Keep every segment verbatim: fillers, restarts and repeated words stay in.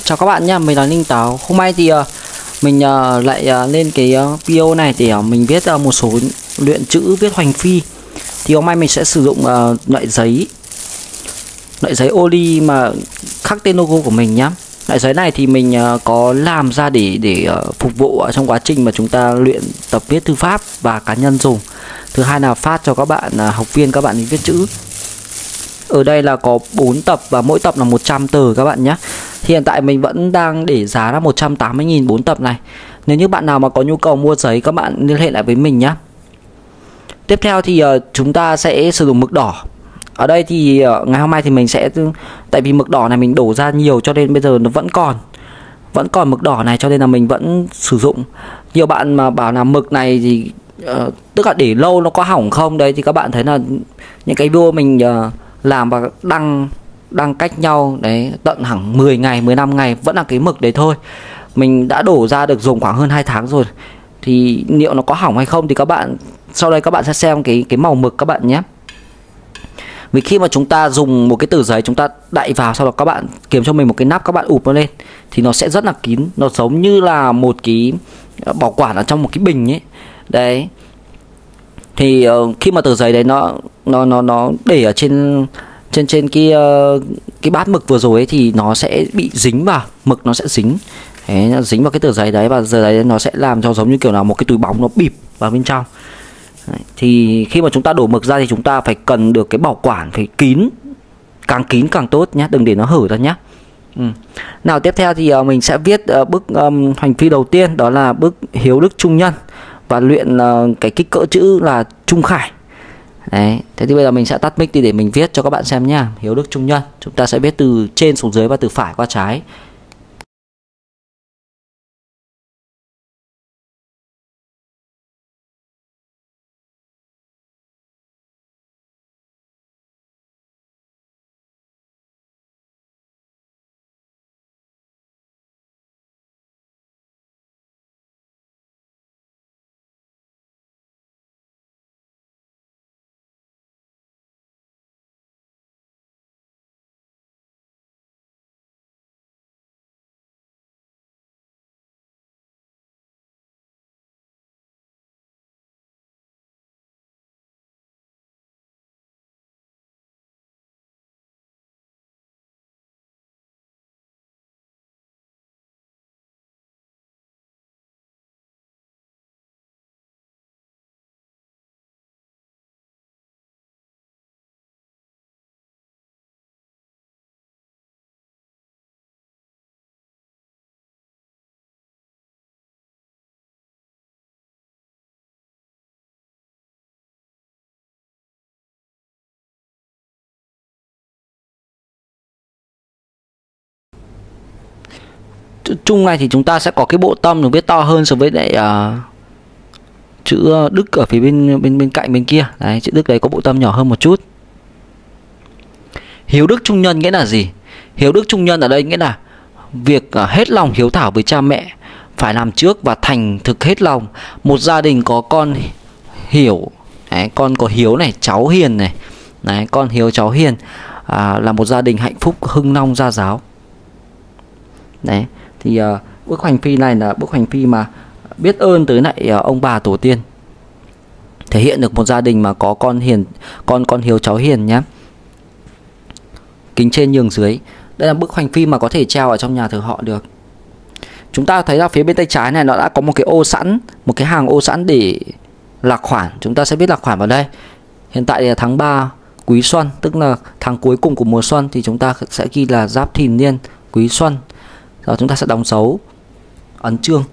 Chào các bạn nhé, mình là Ninh Táo. Hôm nay thì uh, mình uh, lại uh, lên cái uh, video này để uh, mình viết uh, một số luyện chữ viết hoành phi. Thì hôm nay mình sẽ sử dụng uh, loại giấy loại giấy Oli mà khắc tên logo của mình nhá. Loại giấy này thì mình uh, có làm ra để để uh, phục vụ uh, trong quá trình mà chúng ta luyện tập viết thư pháp và cá nhân dùng. Thứ hai là phát cho các bạn uh, học viên, các bạn viết chữ. Ở đây là có bốn tập và mỗi tập là một trăm tờ các bạn nhé. Hiện tại mình vẫn đang để giá là một trăm tám mươi nghìn bốn tập này. Nếu như bạn nào mà có nhu cầu mua giấy, các bạn liên hệ lại với mình nhé. Tiếp theo thì uh, chúng ta sẽ sử dụng mực đỏ. Ở đây thì uh, ngày hôm nay thì mình sẽ, tại vì mực đỏ này mình đổ ra nhiều cho nên bây giờ nó vẫn còn Vẫn còn mực đỏ này cho nên là mình vẫn sử dụng. Nhiều bạn mà bảo là mực này thì uh, tức là để lâu nó có hỏng không. Đấy thì các bạn thấy là những cái video mình uh, làm và đăng đăng cách nhau đấy tận hẳn mười ngày, mười lăm ngày vẫn là cái mực đấy thôi. Mình đã đổ ra được dùng khoảng hơn hai tháng rồi. Thì liệu nó có hỏng hay không thì các bạn sau đây các bạn sẽ xem cái cái màu mực các bạn nhé. Vì khi mà chúng ta dùng một cái tờ giấy, chúng ta đậy vào, sau đó các bạn kiếm cho mình một cái nắp, các bạn ụp nó lên thì nó sẽ rất là kín, nó giống như là một cái bảo quản ở trong một cái bình ấy. Đấy. Thì uh, khi mà tờ giấy đấy nó nó nó nó để ở trên trên trên cái uh, cái bát mực vừa rồi ấy, thì nó sẽ bị dính vào, mực nó sẽ dính. Đấy, nó dính vào cái tờ giấy đấy và giờ đấy nó sẽ làm cho giống như kiểu là một cái túi bóng nó bịp vào bên trong. Đấy, thì khi mà chúng ta đổ mực ra thì chúng ta phải cần được cái bảo quản phải kín, càng kín càng tốt nhé, đừng để nó hở ra nhé. Ừ. Nào tiếp theo thì uh, mình sẽ viết uh, bức um, hoành phi đầu tiên, đó là bức Hiếu Đức Trung Nhân và luyện uh, cái kích cỡ chữ là Trung Khải. Đấy, thế thì bây giờ mình sẽ tắt mic đi để mình viết cho các bạn xem nhá. Hiếu Đức Trung Nhân, chúng ta sẽ viết từ trên xuống dưới và từ phải qua trái. Chữ Trung này thì chúng ta sẽ có cái bộ tâm được viết to hơn so với lại uh, chữ Đức ở phía bên bên bên cạnh bên kia. Đấy, chữ Đức đấy có bộ tâm nhỏ hơn một chút. Hiếu Đức Trung Nhân nghĩa là gì? Hiếu Đức Trung Nhân ở đây nghĩa là việc uh, hết lòng hiếu thảo với cha mẹ, phải làm trước và thành thực hết lòng. Một gia đình có con hiểu, đấy, con có hiếu này, cháu hiền này, đấy, con hiếu cháu hiền à, là một gia đình hạnh phúc hưng long gia giáo. Đấy, thì uh, bức hoành phi này là bức hoành phi mà biết ơn tới lại uh, ông bà tổ tiên, thể hiện được một gia đình mà có con hiền, con con hiếu cháu hiền nhé. Kính trên nhường dưới. Đây là bức hoành phi mà có thể treo ở trong nhà thờ họ được. Chúng ta thấy là phía bên tay trái này nó đã có một cái ô sẵn, một cái hàng ô sẵn để lạc khoản. Chúng ta sẽ viết lạc khoản vào đây. Hiện tại là tháng ba Quý Xuân, tức là tháng cuối cùng của mùa xuân, thì chúng ta sẽ ghi là Giáp Thìn Niên Quý Xuân. Rồi chúng ta sẽ đóng dấu ấn chương.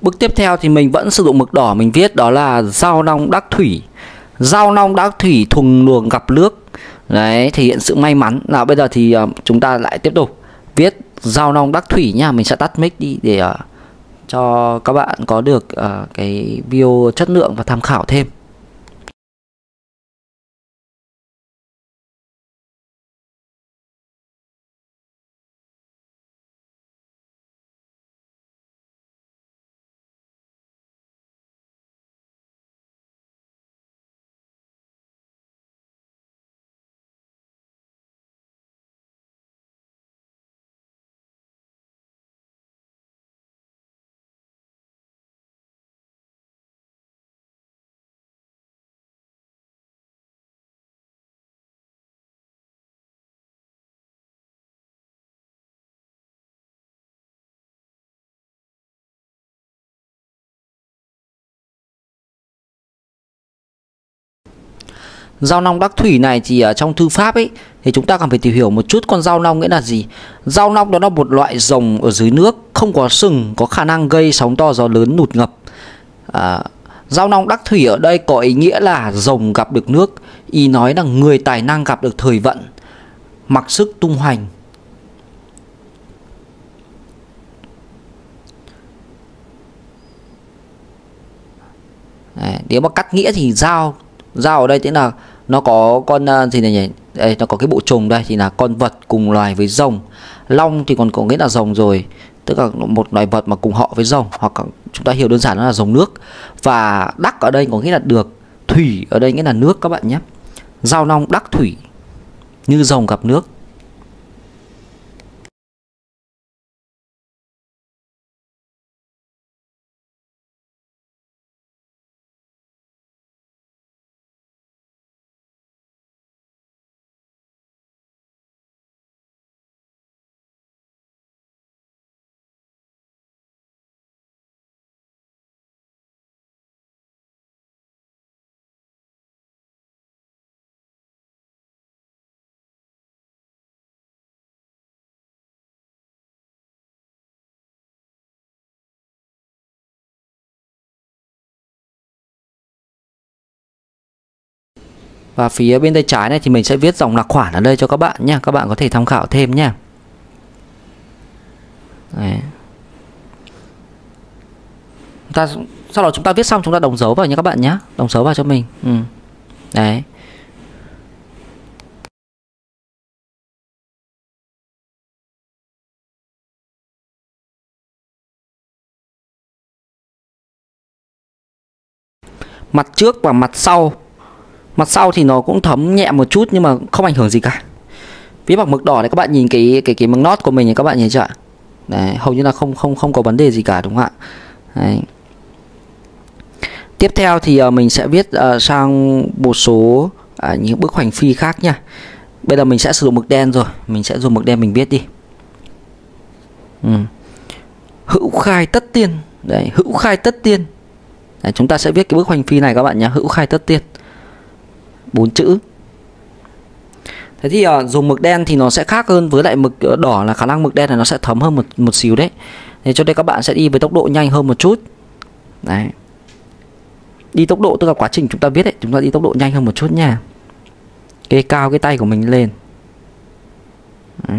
Bước tiếp theo thì mình vẫn sử dụng mực đỏ, mình viết đó là giao long đắc thủy. Giao long đắc thủy, thuần luồng gặp nước. Đấy, thể hiện sự may mắn. Nào bây giờ thì uh, chúng ta lại tiếp tục viết giao long đắc thủy nha. Mình sẽ tắt mic đi để uh, cho các bạn có được uh, cái video chất lượng và tham khảo thêm. Giao long đắc thủy này thì ở trong thư pháp ấy thì chúng ta cần phải tìm hiểu một chút con giao long nghĩa là gì. Giao long đó là một loại rồng ở dưới nước, không có sừng, có khả năng gây sóng to gió lớn nụt ngập. à, Giao long đắc thủy ở đây có ý nghĩa là rồng gặp được nước. Ý nói là người tài năng gặp được thời vận, mặc sức tung hoành. Đấy, nếu mà cắt nghĩa thì giao Dao ở đây tức là nó có con uh, gì này nhỉ? Đây, nó có cái bộ trùng đây thì là con vật cùng loài với rồng. Long thì còn có nghĩa là rồng rồi, tức là một loài vật mà cùng họ với rồng, hoặc chúng ta hiểu đơn giản nó là rồng nước. Và đắc ở đây có nghĩa là được, thủy ở đây nghĩa là nước các bạn nhé. Giao long đắc thủy, như rồng gặp nước. Và phía bên tay trái này thì mình sẽ viết dòng lạc khoản ở đây cho các bạn nha. Các bạn có thể tham khảo thêm nha. Đấy. Ta, sau đó chúng ta viết xong chúng ta đóng dấu vào nha các bạn nhé. Đóng dấu vào cho mình. ừ. Đấy. Mặt trước và mặt sau. Mặt sau thì nó cũng thấm nhẹ một chút nhưng mà không ảnh hưởng gì cả. Viết bằng mực đỏ này các bạn nhìn cái cái cái mực nót của mình thì các bạn nhìn chưa ạ? Đấy, hầu như là không không không có vấn đề gì cả đúng không ạ? Đấy. Tiếp theo thì uh, mình sẽ viết uh, sang một số uh, những bức hoành phi khác nha. Bây giờ mình sẽ sử dụng mực đen rồi, mình sẽ dùng mực đen mình viết đi. Ừ. Hữu khai tất tiên. Đấy, hữu khai tất tiên. Đấy, chúng ta sẽ viết cái bức hoành phi này các bạn nhé, hữu khai tất tiên. Bốn chữ. Thế thì uh, dùng mực đen thì nó sẽ khác hơn với lại mực đỏ, là khả năng mực đen này nó sẽ thấm hơn một một xíu đấy. Thế cho nên các bạn sẽ đi với tốc độ nhanh hơn một chút. Đấy. Đi tốc độ tức là quá trình chúng ta viết ấy, chúng ta đi tốc độ nhanh hơn một chút nha. Kê cao cái tay của mình lên. Đấy.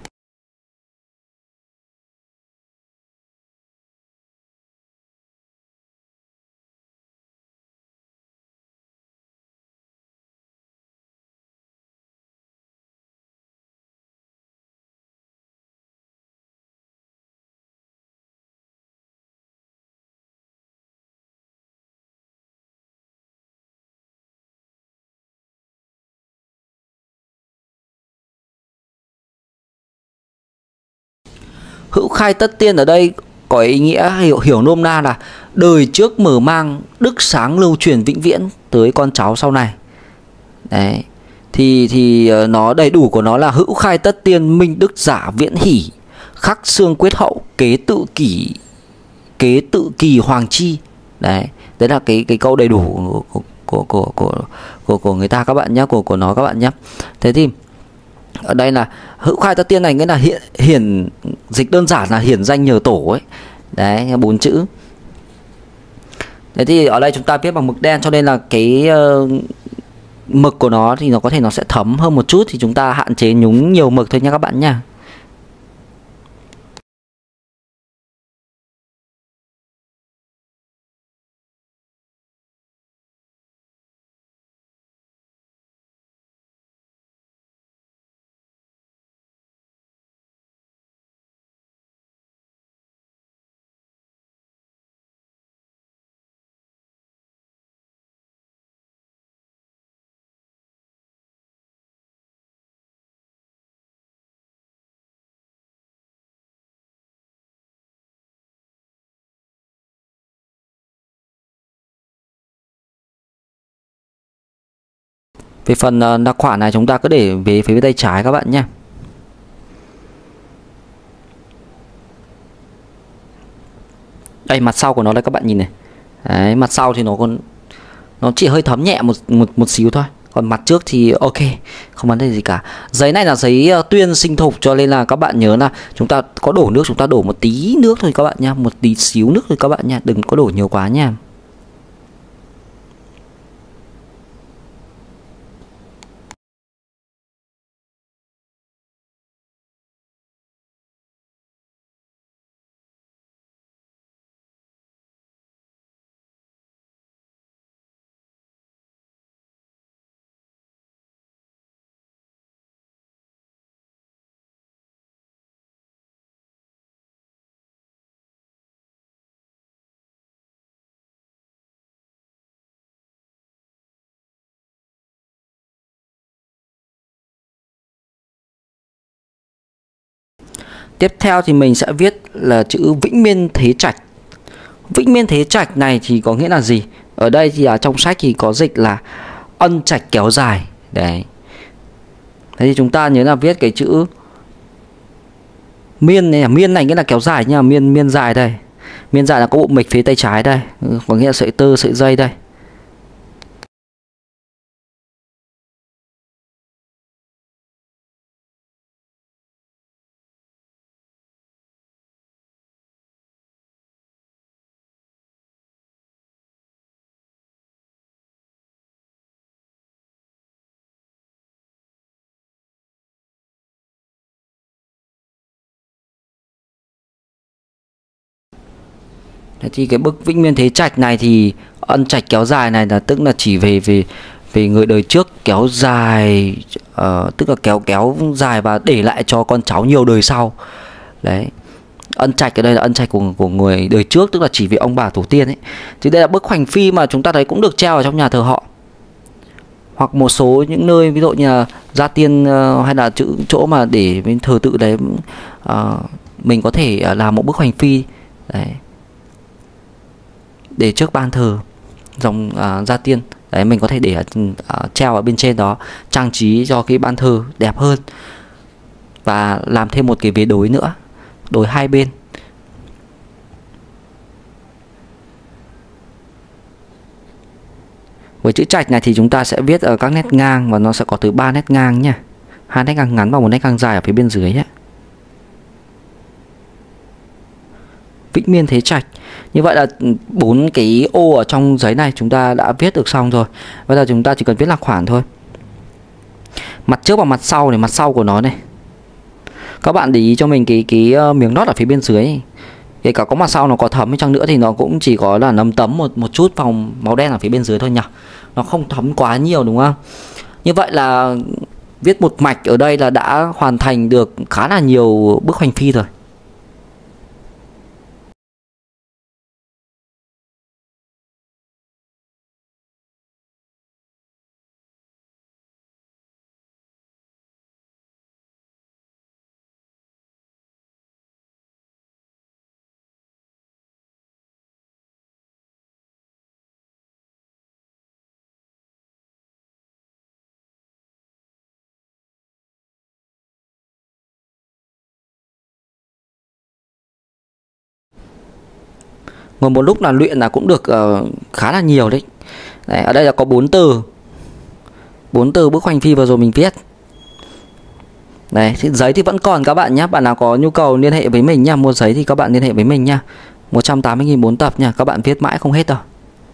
Hữu khai tất tiên ở đây có ý nghĩa hiểu, hiểu nôm na là đời trước mở mang, đức sáng lưu truyền vĩnh viễn tới con cháu sau này. Đấy. Thì thì nó đầy đủ của nó là hữu khai tất tiên, minh đức giả viễn hỷ, khắc xương quyết hậu, kế tự kỷ kế tự kỳ hoàng chi. Đấy, đấy là cái cái câu đầy đủ của của của của của, của người ta các bạn nhé, của của nó các bạn nhé. Thế thì ở đây là hữu khai tất tiên này nghĩa là hiện hiển dịch đơn giản là hiển danh nhờ tổ ấy. Đấy, bốn chữ. Thế thì ở đây chúng ta viết bằng mực đen, cho nên là cái uh, mực của nó thì nó có thể nó sẽ thấm hơn một chút, thì chúng ta hạn chế nhúng nhiều mực thôi nha các bạn nha. Về phần uh, đặc khoản này chúng ta cứ để về phía tay trái các bạn nhé. Đây, mặt sau của nó đây các bạn nhìn này. Đấy, mặt sau thì nó còn nó chỉ hơi thấm nhẹ một một một xíu thôi. Còn mặt trước thì ok, không vấn đề gì cả. Giấy này là giấy uh, tuyên sinh thục, cho nên là các bạn nhớ là chúng ta có đổ nước, chúng ta đổ một tí nước thôi các bạn nha, một tí xíu nước thôi các bạn nha, đừng có đổ nhiều quá nha. Tiếp theo thì mình sẽ viết là chữ vĩnh miên thế trạch. Vĩnh miên thế trạch này thì có nghĩa là gì? Ở đây thì ở trong sách thì có dịch là ân trạch kéo dài. Đấy. Thế thì chúng ta nhớ là viết cái chữ miên này, miên này nghĩa là kéo dài nha, miên miên dài đây. Miên dài là có bộ mịch phía tay trái đây, có nghĩa là sợi tơ, sợi dây đây. Thế thì cái bức vĩnh miên thế trạch này thì ân trạch kéo dài này là tức là chỉ về về về người đời trước kéo dài, uh, tức là kéo kéo dài và để lại cho con cháu nhiều đời sau. Đấy. Ân trạch ở đây là ân trạch của của người đời trước, tức là chỉ về ông bà tổ tiên ấy. Thì đây là bức hoành phi mà chúng ta thấy cũng được treo ở trong nhà thờ họ, hoặc một số những nơi ví dụ như là gia tiên, uh, hay là chữ chỗ mà để bên thờ tự đấy, uh, mình có thể uh, làm một bức hoành phi đấy, để trước ban thờ dòng uh, gia tiên đấy, mình có thể để uh, treo ở bên trên đó, trang trí cho cái ban thờ đẹp hơn, và làm thêm một cái vế đối nữa, đối hai bên. Với chữ trạch này thì chúng ta sẽ viết ở các nét ngang, và nó sẽ có từ ba nét ngang nha, hai nét ngang ngắn và một nét ngang dài ở phía bên dưới ấy. Vĩnh miên thế trạch. Như vậy là bốn cái ô ở trong giấy này chúng ta đã viết được xong rồi. Bây giờ chúng ta chỉ cần viết lạc khoản thôi. Mặt trước và mặt sau này, mặt sau của nó này. Các bạn để ý cho mình cái cái miếng nót ở phía bên dưới. Kể cả có mặt sau nó có thấm chăng nữa thì nó cũng chỉ có là nấm tấm một một chút vòng màu đen ở phía bên dưới thôi nhỉ. Nó không thấm quá nhiều đúng không? Như vậy là viết một mạch ở đây là đã hoàn thành được khá là nhiều bức hoành phi rồi. Ngồi một lúc là luyện là cũng được uh, khá là nhiều đấy. Đấy, ở đây là có bốn từ. bốn từ bức hoành phi vừa rồi mình viết. Đấy, thì giấy thì vẫn còn các bạn nhé. Bạn nào có nhu cầu liên hệ với mình nha, mua giấy thì các bạn liên hệ với mình nha. một trăm tám mươi nghìn bốn tập nha, các bạn viết mãi không hết đâu.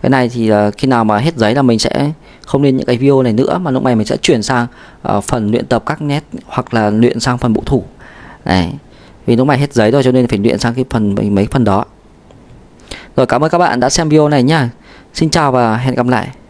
Cái này thì uh, khi nào mà hết giấy là mình sẽ không lên những cái video này nữa, mà lúc này mình sẽ chuyển sang uh, phần luyện tập các nét hoặc là luyện sang phần bộ thủ. Đấy. Vì lúc này hết giấy rồi cho nên phải luyện sang cái phần mấy phần đó. Rồi, cảm ơn các bạn đã xem video này nhá. Xin chào và hẹn gặp lại.